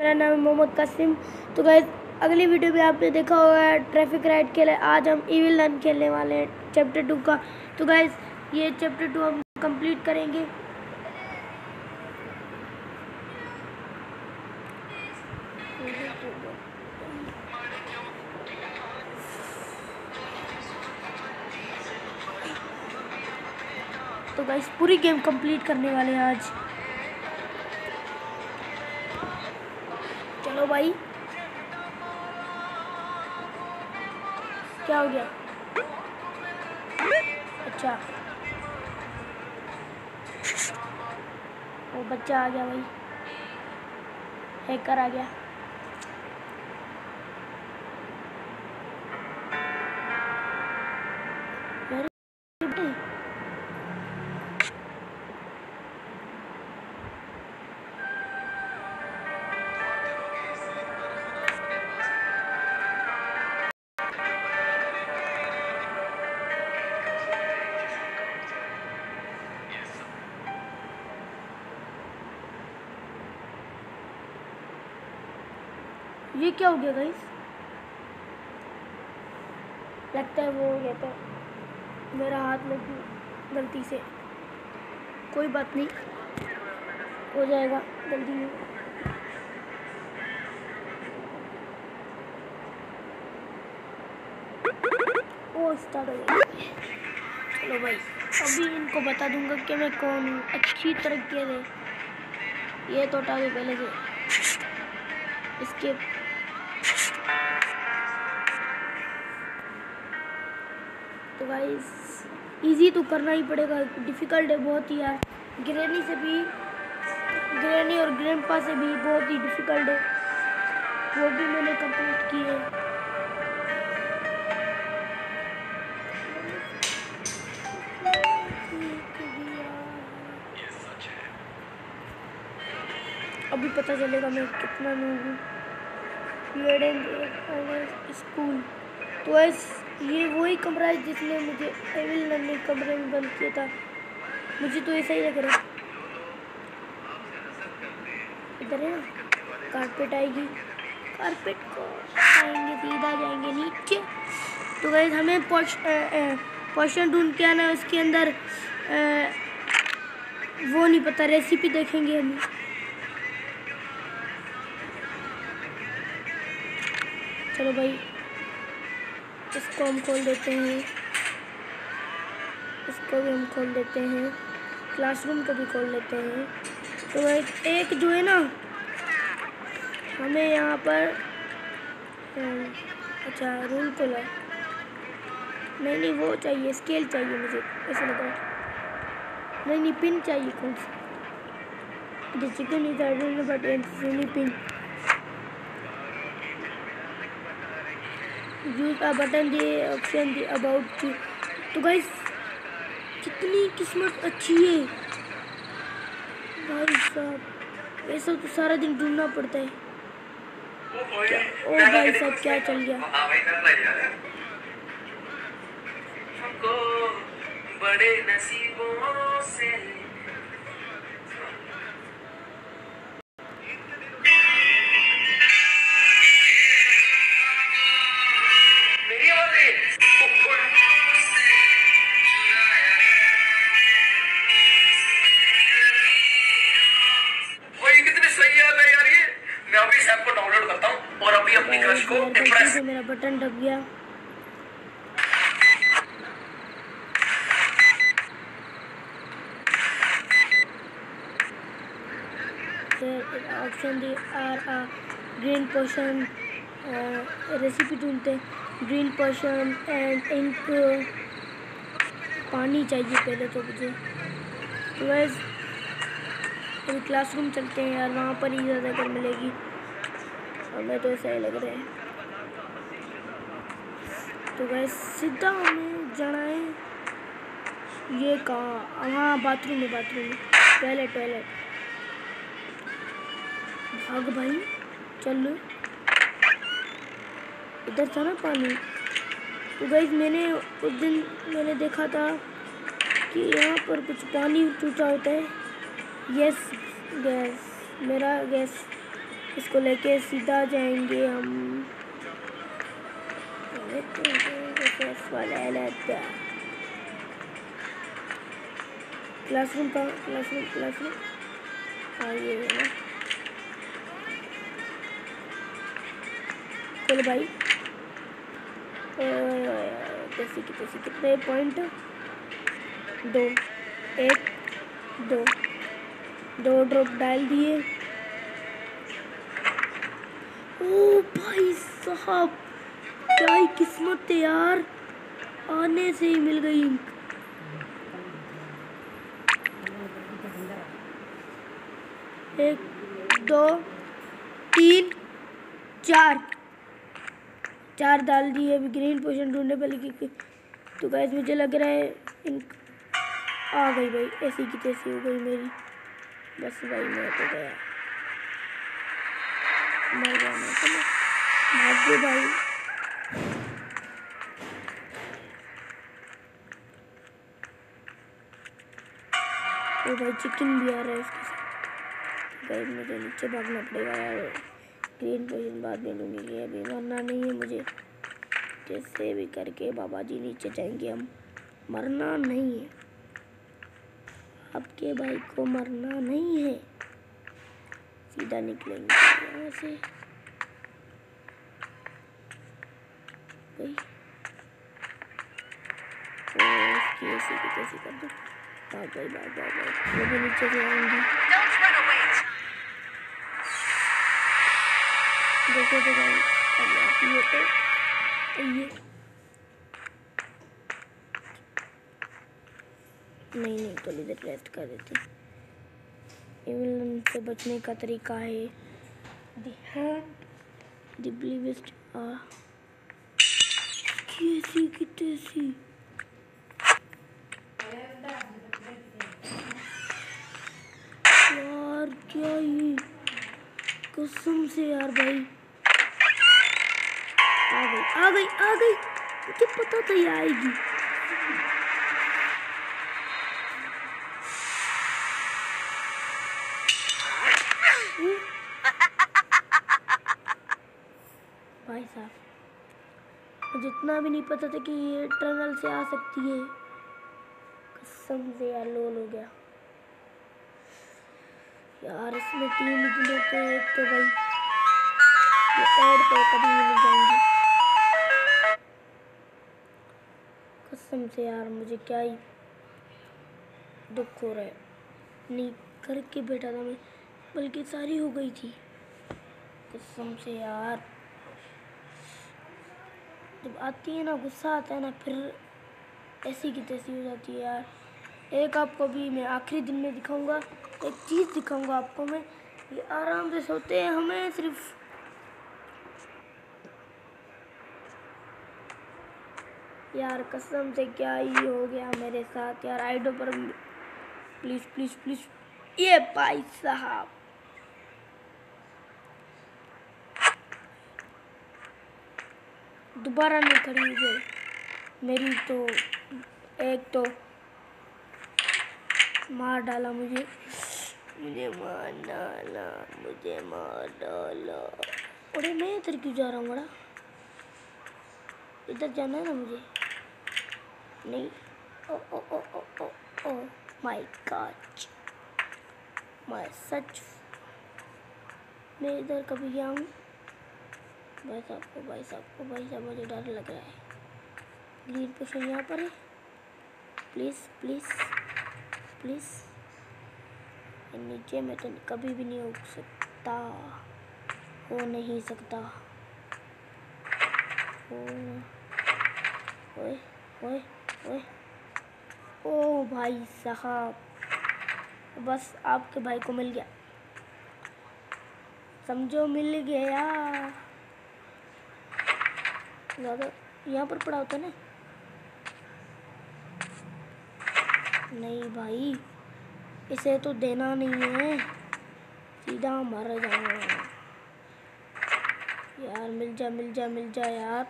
मेरा नाम है मोहम्मद कासिम। तो गाइस अगली वीडियो में आपने देखा होगा ट्रैफिक राइड खेले। आज हम इविल रन खेलने वाले हैं चैप्टर 2 का। तो गाइस ये चैप्टर 2 हम कंप्लीट करेंगे। तो गाइस पूरी गेम कंप्लीट करने वाले हैं आज। चलो भाई, क्या हो गया? अच्छा, वो बच्चा आ गया भाई, हैकर आ गया। ये क्या हो गया गाइस? लगता है वो हो गया था मेरा हाथ में गलती से। कोई बात नहीं, हो जाएगा जल्दी में। ओ स्टार्ट हो गया। चलो भाई, अभी इनको बता दूंगा कि मैं कौन हूँ। अच्छी तरह के ये तो हटा दो पहले से। इसके तो गाइस इजी तो करना ही पड़ेगा, डिफ़िकल्ट है बहुत ही यार। ग्रैनी और ग्रैंडपा से भी बहुत ही डिफ़िकल्ट है, वो भी मैंने कंप्लीट की है। अभी पता चलेगा मैं कितना नूब हूँ। स्कूल तो ये वही कमरा है जिसने मुझे एविल रन ने कमरे में बंद किया था। मुझे तो ऐसा ही लग रहा है। इधर है ना, कारपेट आएगी, कारपेट को आएंगे, सीधा जाएंगे नीचे। तो गाइस हमें पोर्शन ढूंढ के आना है। उसके अंदर वो नहीं पता, रेसिपी देखेंगे हम। चलो भाई, इसको हम खोल देते हैं, इसको भी हम खोल देते हैं, क्लासरूम को भी खोल लेते हैं। तो एक जो है ना, हमें यहाँ पर अच्छा रूल खोला। नहीं वो चाहिए, स्केल चाहिए मुझे, ऐसा लग रहा है। नहीं पिन चाहिए। कौन सी? The chicken is order but it's pin. Use a button the option the about. तो गाइस कितनी किस्मत अच्छी है भाई साहब, ऐसा तो सारा दिन ढूंढना पड़ता है। ओ भाई साहब क्या चल गया? हमको बड़े नसीबों से मेरा बटन दब गया। Option the are green portion, recipe ढूंढते हैं। ग्रीन पोर्शन एंड इंक, पानी चाहिए पहले तो मुझे। तो वैसे अभी क्लासरूम चलते हैं यार, वहाँ पर ही ज़्यादा कर मिलेगी। हमें तो ऐसा ही लग रहा है। तो वैसे सीधा हमें जाना है। ये कहाँ? हाँ बाथरूम में, टॉयलेट। भाग भाई, चल। इधर था ना पानी। तो गाइस मैंने उस दिन देखा था कि यहाँ पर कुछ पानी टूटा होता है। यस गैस, मेरा गैस इसको लेके सीधा जाएंगे हम क्लासरूम का क्लासरूम ये है ना। चलो भाई कितने पॉइंट 2 1 2 ड्रॉप डाल दिए। ओ भाई साहब क्या ही किस्मत है यार, आने से ही मिल गई। 1 2 3 4 डाल दिए। अभी ग्रीन पोशन ढूंढने पड़ेगी। तो गाइस मुझे लग रहा है आ गई भाई, ऐसी की तैसी हो गई मेरी। बस भाई मैं तो गया, मर गया मैं तो, भाग गए भाई। ओ भाई चिकन भी आ रहा है इसके साथ। गाइस मुझे नीचे भागना पड़ेगा यार, ग्रीन पोशन बाद में लूँगी। अभी मरना नहीं है मुझे, कैसे भी करके बाबा जी नीचे जाएंगे हम। मरना नहीं है, आपके भाई को मरना नहीं है। सीधा निकलेंगे यहाँ से। इसकी ऐसी की तैसी कर दो। भाग वो भी नीचे से आएंगी। देखो तो भाई ये नहीं तो इधर रेस्ट कर देते। से बचने का तरीका है कैसी की तैसी। यार क्या ये, कसम से यार भाई आ गई मुझे पता था ये आएगी। भाई साहब मुझे इतना भी नहीं पता था कि ये टनल से आ सकती है। कसम से यार लोल हो गया यार। इसमें 3 किलो के एक तो भाई ये ऐड पे कभी नहीं जाएंगी। कसम से यार मुझे क्या ही दुख हो रहा है। नहीं करके बैठा था मैं, बल्कि सारी हो गई थी। कसम से यार जब आती है ना, गुस्सा आता है ना, फिर ऐसी की तैसी हो जाती है यार। एक आपको भी मैं आखिरी दिन में दिखाऊंगा, एक चीज़ दिखाऊंगा आपको मैं। ये आराम से सोते हैं, हमें सिर्फ यार कसम से क्या ही हो गया मेरे साथ यार। आइडो पर प्लीज ये भाई साहब दोबारा नहीं खड़ी हुई मेरी। तो एक तो मार डाला मुझे मार डाला। अरे मैं इधर क्यों जा रहा हूँ बड़ा, इधर जाना है ना मुझे। नहीं ओ माय गॉड, मैं सच मैं इधर कभी गया हूँ। भाई साहब मुझे डर लग रहा है। ग्रीन पोशन यहाँ पर है। प्लीज़ नीचे में तो कभी भी नहीं हो नहीं सकता। ओए ओ भाई साहब, बस आपके भाई को मिल गया, समझो मिल गया। ज़्यादा यहाँ पर पड़ा होता ना। नहीं भाई इसे तो देना नहीं है, सीधा मर जाऊंगा यार। मिल जा यार।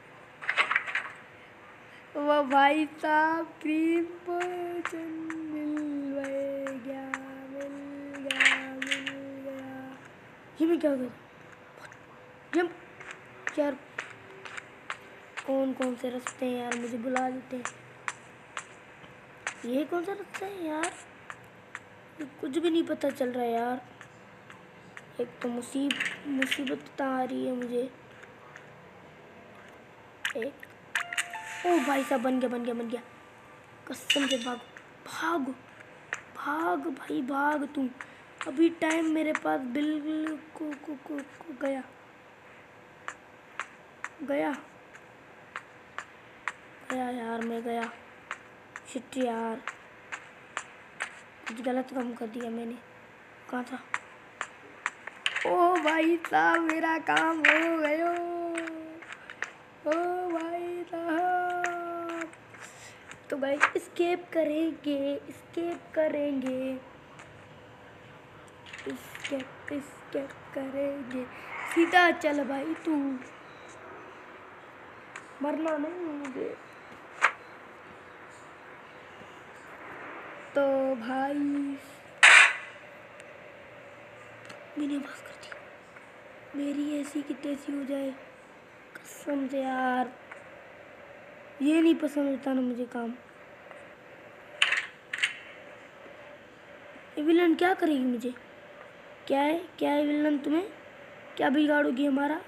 वो भाई साहब क्रीम पोशन मिल गया। ये मैं क्या कर जंप यार, कौन कौन से रास्ते हैं यार, मुझे बुला देते हैं। ये कौन सा रास्ता है यार, कुछ भी नहीं पता चल रहा है यार। एक तो मुसीबत आ रही है मुझे। एक ओ भाई साहब, बन गया। कसम से भाग भाग भाग भाई भाग तू। अभी टाइम मेरे पास बिल्कुल को गया यार, मैं गया। शिट यार, कुछ गलत काम कर दिया मैंने। कहाँ था? ओ भाई साहब, मेरा काम हो गया। ओ भाई साहब, तो गाइस एस्केप करेंगे। एस्केप करेंगे। सीधा चल भाई, तू मरना नहीं मुझे। तो भाई मैंने बस कर दी, मेरी ऐसी की तैसी हो जाए कसम से यार। ये नहीं पसंद होता ना मुझे काम। ये विलन क्या करेगी मुझे? क्या है विलन, तुम्हें क्या बिगाड़ोगी हमारा?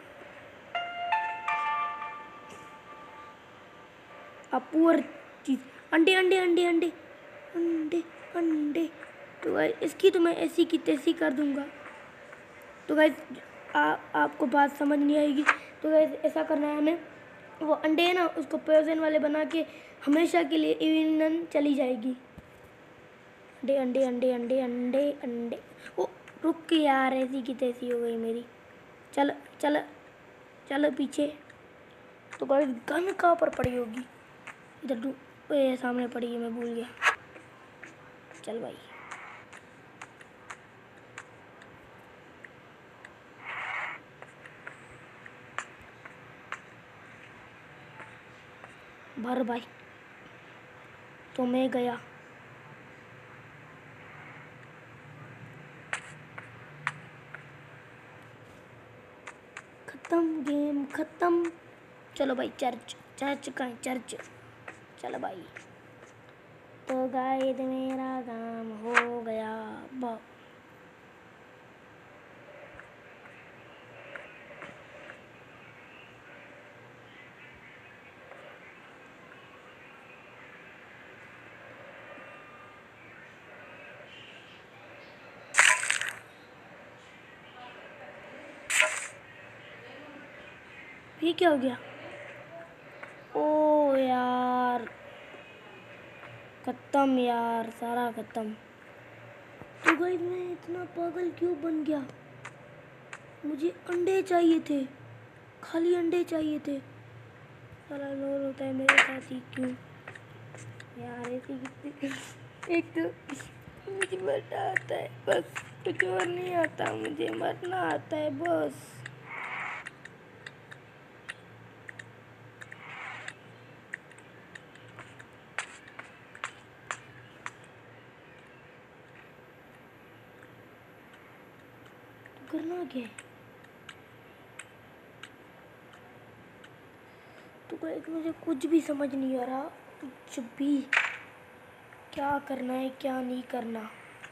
अपूर चीज, अंडे अंडे अंडे अंडे अंडे अंडे। तो गाइस इसकी तो मैं ऐसी की तैसी कर दूंगा। तो गाइस आपको बात समझ नहीं आएगी। तो गाइस ऐसा करना है हमें, वो अंडे है ना, उसको पॉइजन वाले बना के हमेशा के लिए इविलन चली जाएगी। अंडे अंडे अंडे अंडे अंडे अंडे। ओ रुक के यार, ऐसी की तैसी हो गई मेरी। चल चल चल पीछे। तो गाइस गन कहाँ पर पड़ी होगी? इधर सामने पड़ी है, मैं भूल गया। चल भाई, भर भाई। तो मैं गया। खत्म, गेम खत्म। चलो भाई, चर्च का है चर्च। चलो भाई, तो गाइस मेरा काम हो गया। ये क्या हो गया? ओ यार, खत्म यार, सारा खत्म। तो गाइस मैं इतना पागल क्यों बन गया? मुझे अंडे चाहिए थे, खाली अंडे चाहिए थे। साला लोल होता है मेरे साथ ही क्यों यार? ऐसी एक तो मुझे मरना आता है बस, कुछ और नहीं आता। मुझे मरना आता है बस। करना क्या है? तो गाइस मुझे कुछ भी समझ नहीं आ रहा, कुछ भी। क्या करना है क्या नहीं करना।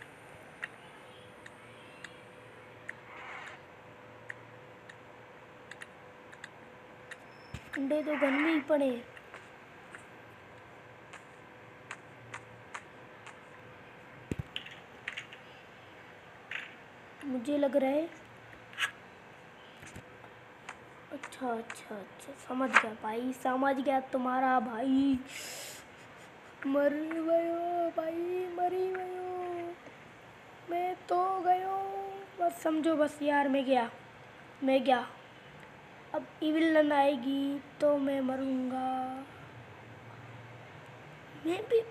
अंडे तो घर में ही पड़े। मुझे लग रहा है, अच्छा, समझ गया भाई, समझ गया तुम्हारा भाई। मर गयो भाई, मरी गयो, मैं तो गयो। बस समझो बस यार, मैं गया। अब इविलन आएगी तो मैं मरूंगा। मैं भी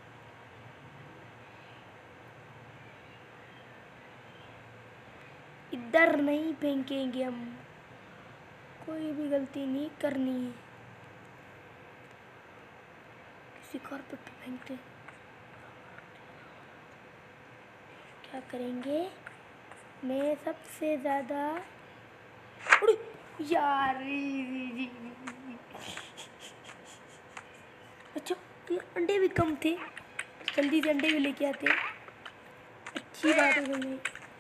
इधर नहीं फेंकेंगे हम, कोई भी गलती नहीं करनी है। किसी कारपेट पे फेंकते क्या करेंगे? मैं सबसे ज़्यादा यार। अच्छा ये अंडे भी कम थे, जल्दी से अंडे भी लेके आते, अच्छी बात हो गई।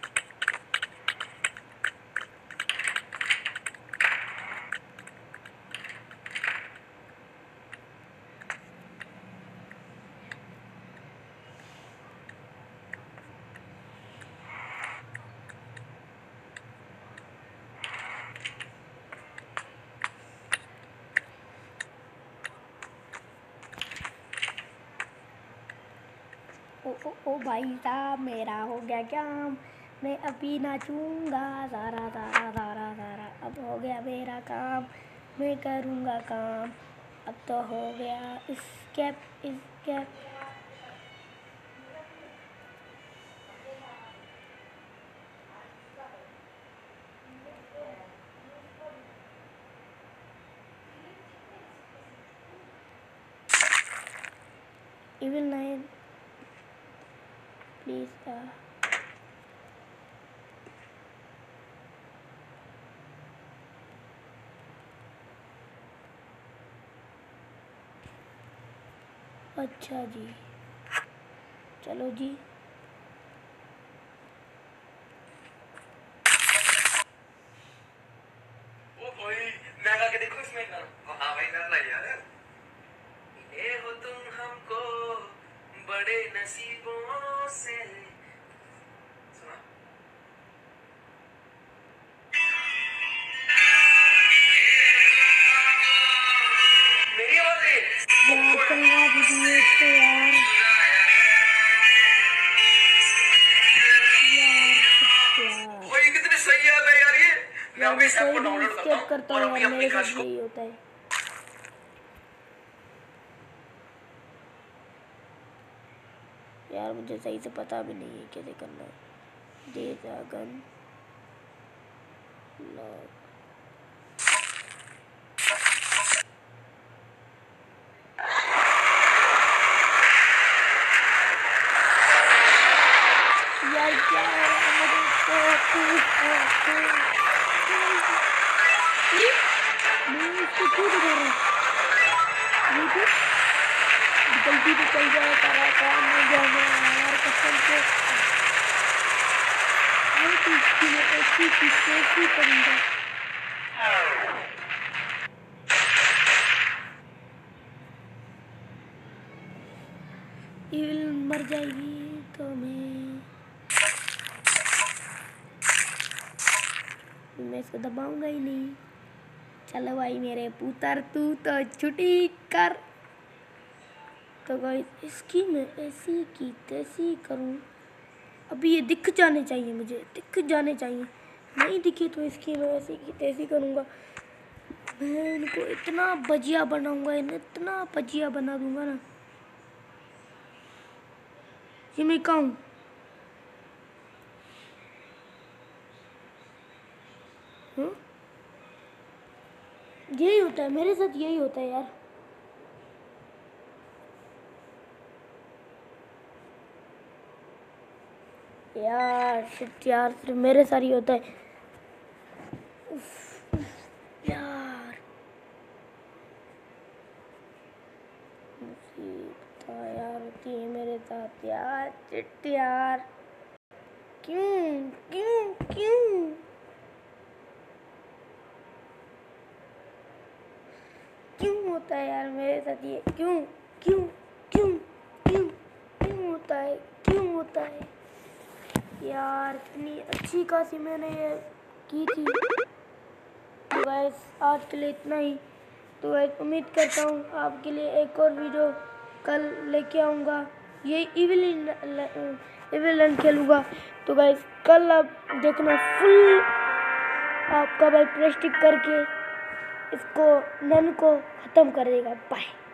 ओ भाई साहब मेरा हो गया काम, मैं अभी नाचूंगा सारा सारा सारा सारा। अब हो गया मेरा काम, मैं करूँगा काम, अब तो हो गया। Escape evil 9 please. अच्छा जी, चलो जी। ओ भाई मैं गा के देखो इसमें गाना। हाँ भाई गाना यार। ये हो तुम हमको बड़े नसीबों से। सुना? मेरी आवाज है। यार चल रहा वीडियो तो यार भाई कितनी सही याद है यार ये। मैं यार अभी इस ऐप कोई को भी डाउनलोड करता स्केप हूँ करता और हूँ अपनी यार, मेरे एप्लीकेशन साथ को। यही होता है। यार मुझे सही से पता भी नहीं है कैसे करना है। The dragon lock. यार क्या हो रहा है मेरे मैं इसको क्यों दिखा रहा हूँ? गलती तो चल जाए, सारा काम हो गया मेरा यार कसम से। हर चीज की मैं ऐसी चीज कैसी करूँगा। इविल मर जाएगी तो मैं इसको दबाऊंगा ही नहीं। चलो भाई मेरे पुत्र तू तो छुट्टी कर। तो गाइस इसकी मैं ऐसी की तैसी करूं। अभी ये दिख जाने चाहिए, मुझे दिख जाने चाहिए। नहीं दिखे तो इसकी मैं ऐसी की तैसी करूंगा। मैं इनको इतना भजिया बनाऊंगा, इन्हें इतना भजिया बना दूंगा ना। ये मैं कहूँ यही होता है मेरे साथ, यही होता है यार। यार शिट यार, सिर्फ मेरे साथ ही होता है। उफ, यार मुसीबत यार होती है मेरे साथ यार। शिट यार, क्यों क्यों क्यों क्यों होता है यार मेरे साथ ये? क्यों क्यों क्यों क्यों क्यों होता है, क्यों होता है यार? इतनी अच्छी खासी मैंने ये की थी। तो गाइस आज के लिए इतना ही। तो गाइस उम्मीद करता हूँ आपके लिए एक और वीडियो कल लेके आऊँगा। ये इविल खेलूँगा। तो गाइस कल आप देखना फुल आपका भाई प्रेस्टिक करके इसको नन को ख़त्म कर देगा। बाय।